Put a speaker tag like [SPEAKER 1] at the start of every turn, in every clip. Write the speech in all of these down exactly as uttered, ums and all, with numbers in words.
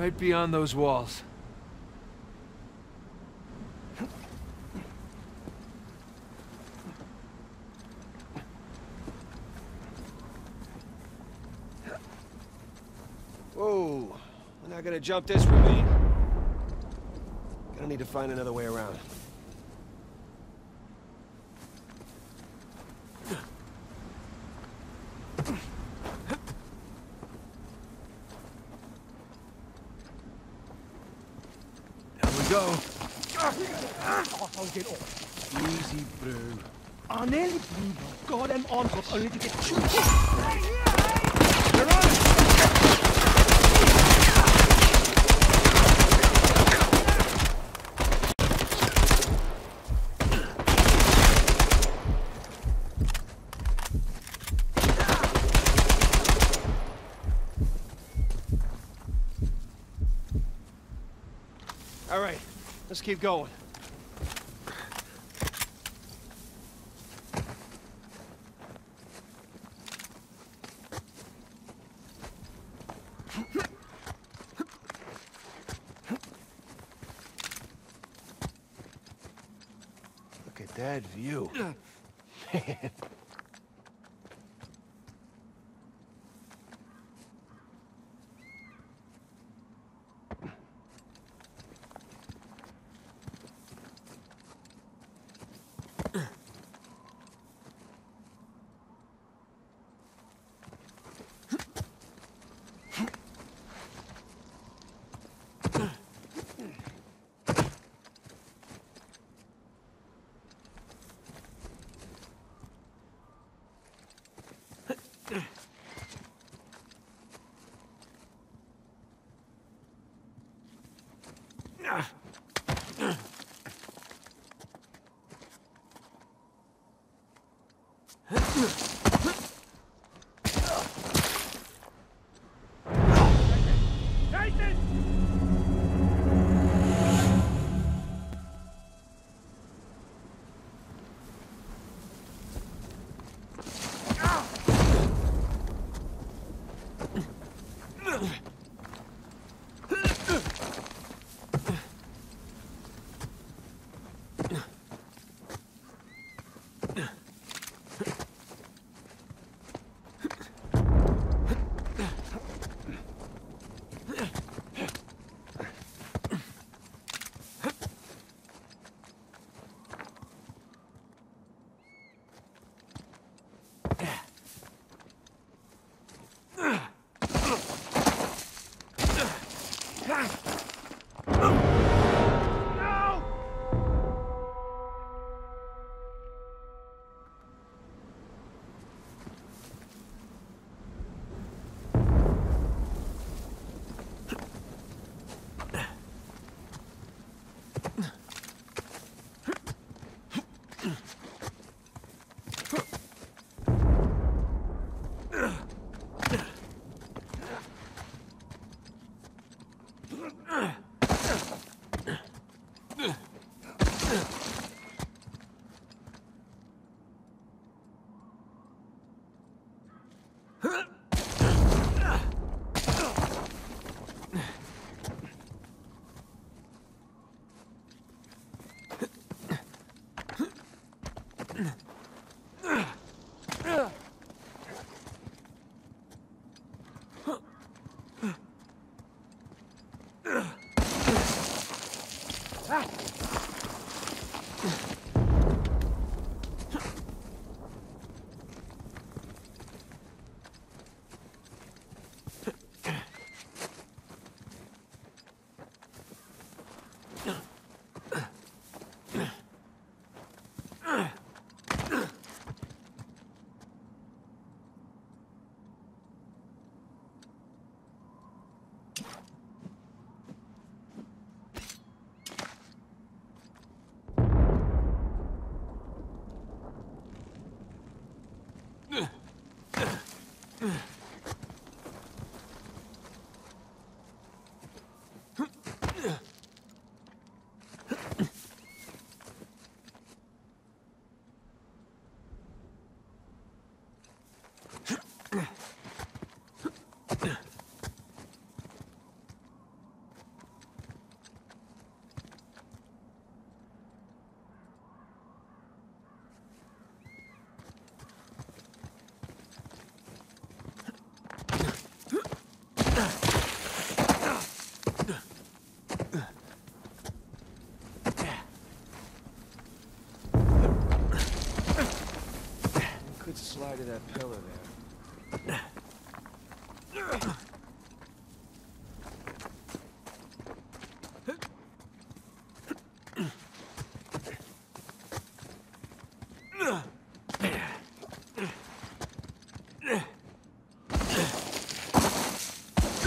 [SPEAKER 1] Right beyond those walls.
[SPEAKER 2] Whoa, we're not gonna jump this ravine. Gonna need to find another way around.
[SPEAKER 1] There we go.
[SPEAKER 3] I'll get off.
[SPEAKER 1] Easy, bro.
[SPEAKER 3] I nearly blew my goddamn arms off only to get two.
[SPEAKER 1] You're on it!
[SPEAKER 2] All right, let's keep going. Look at that view. Man.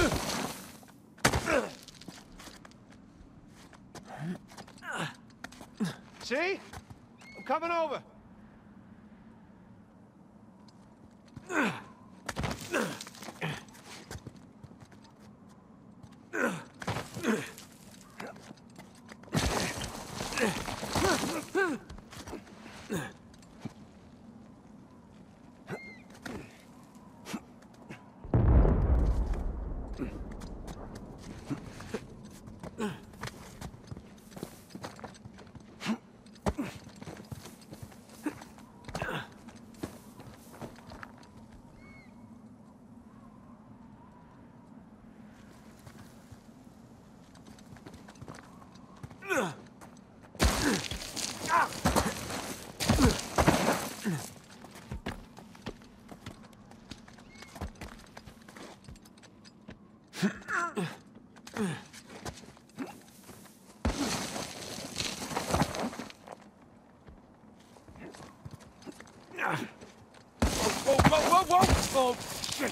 [SPEAKER 2] See? I'm coming over. Whoa, whoa, whoa, whoa! Oh, shit!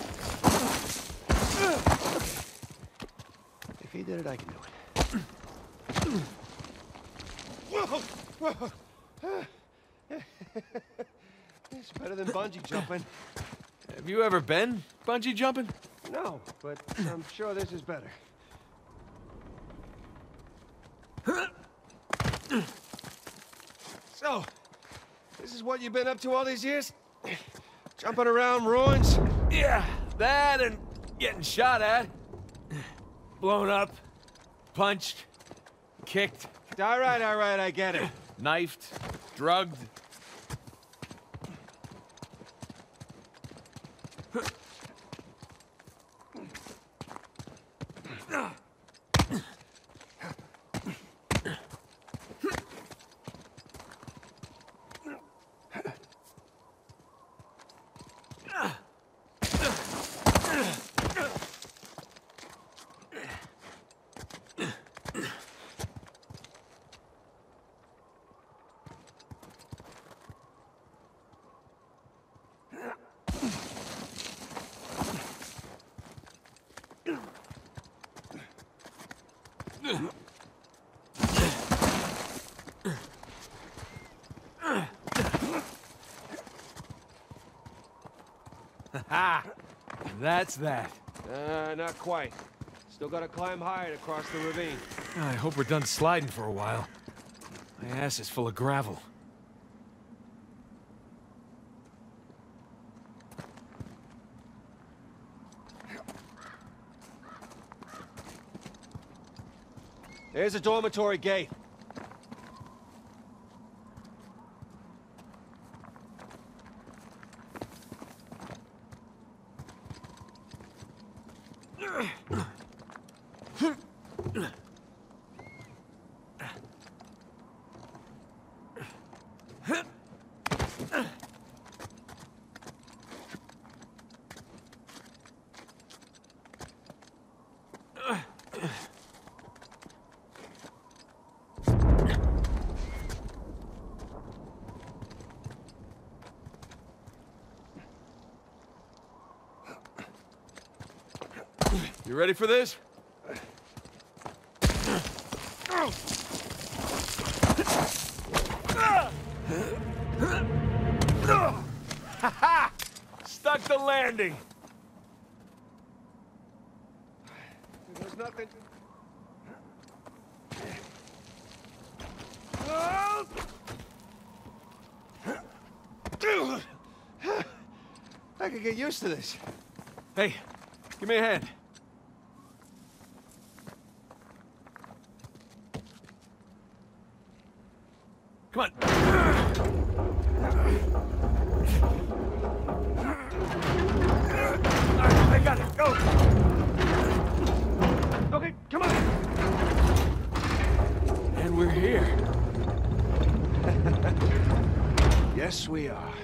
[SPEAKER 2] If he did it, I can do it. Whoa! Whoa! It's better than bungee jumping.
[SPEAKER 1] Have you ever been bungee jumping?
[SPEAKER 2] No, but I'm sure this is better. So, this is what you've been up to all these years? Jumping around ruins?
[SPEAKER 1] Yeah, that and getting shot at. Blown up. Punched. Kicked.
[SPEAKER 2] All right, all right, I get it.
[SPEAKER 1] Knifed. Drugged. Ha! That's that.
[SPEAKER 2] Uh, not quite. Still gotta climb higher to cross the ravine.
[SPEAKER 1] I hope we're done sliding for a while. My ass is full of gravel.
[SPEAKER 2] There's a dormitory gate.
[SPEAKER 1] You ready for this? Ha-ha! Stuck the landing.
[SPEAKER 2] There's nothing. I could get used to this.
[SPEAKER 1] Hey, give me a hand. Come on. I got it. Go.
[SPEAKER 2] Okay, come on.
[SPEAKER 1] And we're here.
[SPEAKER 2] Yes, we are.